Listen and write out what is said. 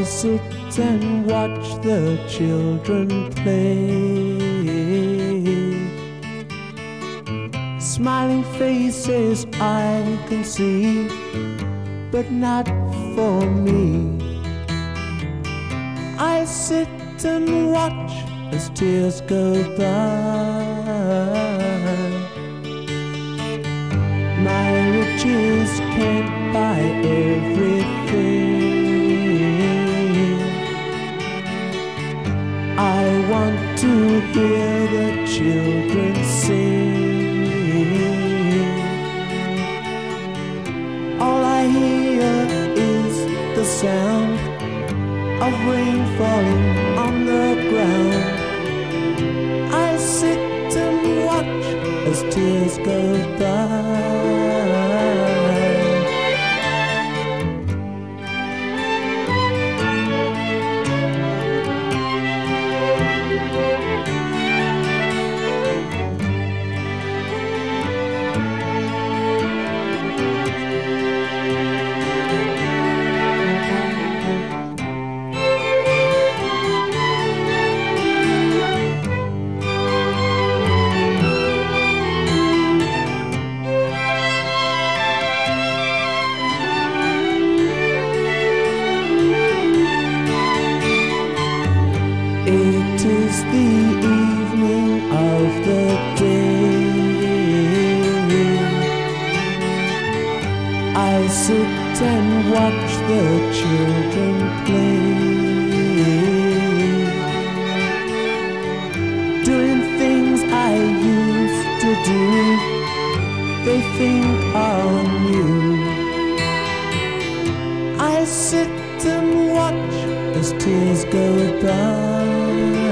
sit and watch the children play. Smiling faces I can see, but not for me. I sit and watch as tears go by. My riches can't buy everything. I want to hear the children sing. All I hear is the sound of rain falling on the ground. I sit and watch as tears go by. It is the evening of the day. I sit and watch the children play, doing things I used to do. They think are new. I sit and watch as tears go by.